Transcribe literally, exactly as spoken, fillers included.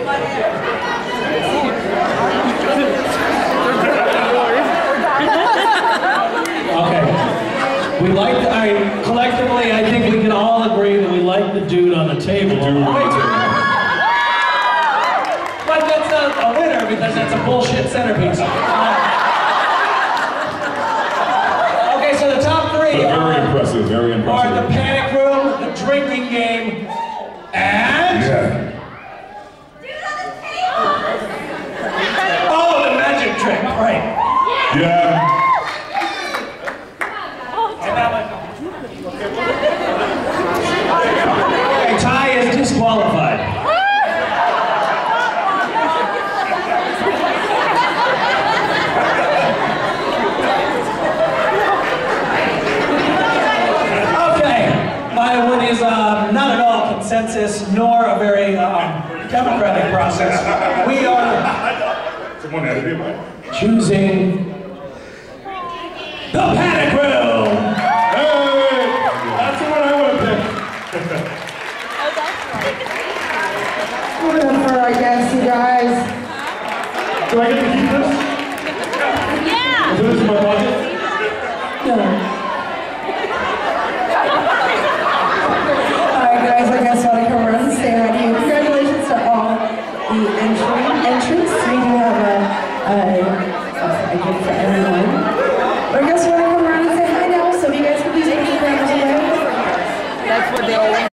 We like, I, collectively, I think we can all agree that we like the dude on the table. Way too. But that's not a winner because that's a bullshit centerpiece. Okay, so the top three but very are, impressive, very impressive. are the Panic Room, the Drinking Game, and... Yeah. Oh, the Magic Trick, right. Yeah. Okay, Ty is disqualified. Okay, my win is uh, not at all consensus, nor a very um, democratic process. We are Someone had to be choosing the Panic Room. That's the one I want to pick. Whatever, I guess, you guys. Do I get to keep this? Yeah! So this is my pocket? No. Alright guys, I guess I'll come around and say hi to you. Congratulations to all the